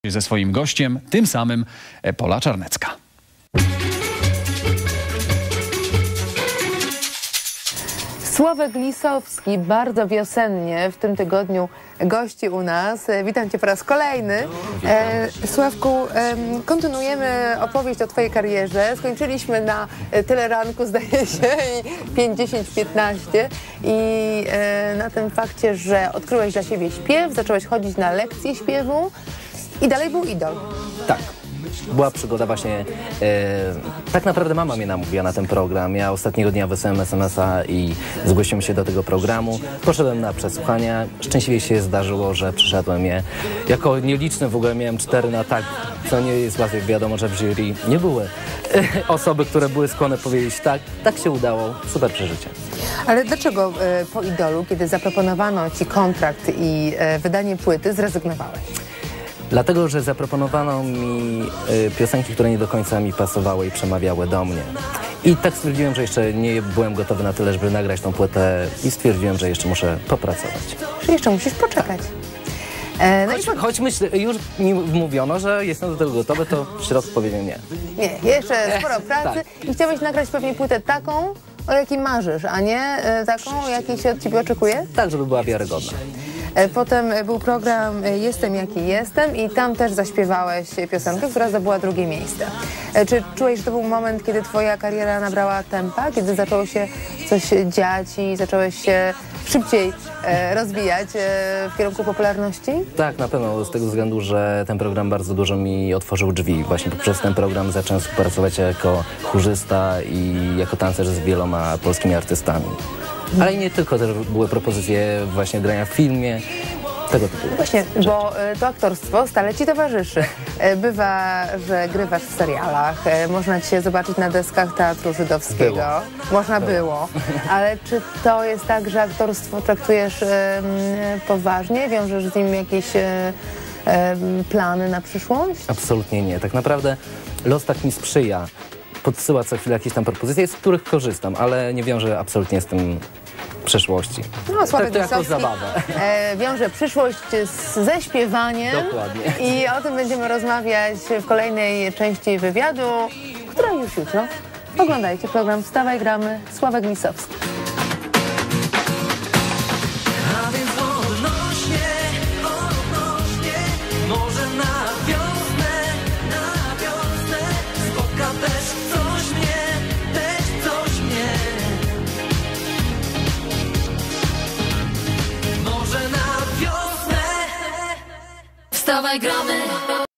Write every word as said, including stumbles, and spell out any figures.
ze swoim gościem, tym samym Pola Czarnecka. Sławek Lisowski bardzo wiosennie w tym tygodniu gości u nas. Witam Cię po raz kolejny. E, Sławku, e, kontynuujemy opowieść o Twojej karierze. Skończyliśmy na Teleranku, zdaje się, i pięć, dziesięć, piętnaście i e, na tym fakcie, że odkryłeś dla siebie śpiew, zacząłeś chodzić na lekcje śpiewu i dalej był idol. Tak. Była przygoda właśnie, e, tak naprawdę mama mnie namówiła na ten program. Ja ostatniego dnia wysłałem es em es a i zgłosiłem się do tego programu. Poszedłem na przesłuchania. Szczęśliwie się zdarzyło, że przyszedłem je. Jako nieliczny w ogóle miałem cztery na tak, co nie jest łatwe. Wiadomo, że w jury nie były e, osoby, które były skłonne powiedzieć tak. Tak się udało. Super przeżycie. Ale dlaczego e, po idolu, kiedy zaproponowano Ci kontrakt i e, wydanie płyty, zrezygnowałeś? Dlatego, że zaproponowano mi y, piosenki, które nie do końca mi pasowały i przemawiały do mnie. I tak stwierdziłem, że jeszcze nie byłem gotowy na tyle, żeby nagrać tą płytę i stwierdziłem, że jeszcze muszę popracować. Czyli jeszcze musisz poczekać. E, no choć, i po... choć myślę, już mi mówiono, że jestem do tego gotowy, to w środku powiedziałem nie. Nie, jeszcze sporo pracy tak. I chciałeś nagrać pewnie płytę taką, o jakiej marzysz, a nie e, taką, o jakiej się od Ciebie oczekuje? Tak, żeby była wiarygodna. Potem był program Jestem jaki jestem i tam też zaśpiewałeś piosenkę, która zdobyła drugie miejsce. Czy czułeś, że to był moment, kiedy Twoja kariera nabrała tempa, kiedy zaczęło się coś dziać i zacząłeś się szybciej rozwijać w kierunku popularności? Tak, na pewno, z tego względu, że ten program bardzo dużo mi otworzył drzwi. Właśnie poprzez ten program zacząłem współpracować jako chórzysta i jako tancerz z wieloma polskimi artystami. Ale i nie tylko, też były propozycje właśnie grania w filmie, tego typu. Właśnie, rzeczy. Bo to aktorstwo stale Ci towarzyszy. Bywa, że grywasz w serialach, można Cię zobaczyć na deskach Teatru Żydowskiego. Było. Można było. było. Ale czy to jest tak, że aktorstwo traktujesz um, poważnie? Wiążesz z nim jakieś um, plany na przyszłość? Absolutnie nie. Tak naprawdę los tak mi sprzyja. Podsyła co chwilę jakieś tam propozycje, z których korzystam, ale nie wiążę absolutnie z tym przyszłości. No, Sławek to jako Lisowski zabawę. E, wiąże przyszłość z, ze śpiewaniem. Dokładnie. I o tym będziemy rozmawiać w kolejnej części wywiadu, która już jutro. Oglądajcie program Wstawaj, gramy. Sławek Lisowski. A więc odnośnie, odnośnie, może na wiosnę, na wiosnę spotka też coś mnie, też coś mnie. Może na wiosnę. Wstawaj, gramy.